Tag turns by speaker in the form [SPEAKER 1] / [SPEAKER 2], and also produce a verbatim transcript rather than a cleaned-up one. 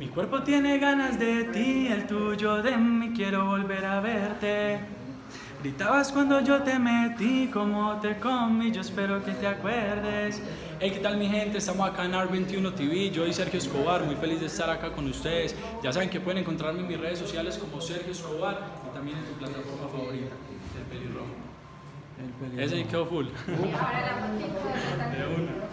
[SPEAKER 1] Mi cuerpo tiene ganas de ti, el tuyo de mí, quiero volver a verte. Gritabas cuando yo te metí, como te comí, yo espero que te acuerdes. Hey, ¿qué tal mi gente? Estamos acá en A R veintiuno T V, yo y Sergio Escobar, muy feliz de estar acá con ustedes. Ya saben que pueden encontrarme en mis redes sociales como Sergio Escobar y también en tu plataforma favorita, El Pelirrojo. El Pelirrojo. Ese quedó full.
[SPEAKER 2] Ahora la
[SPEAKER 1] De una.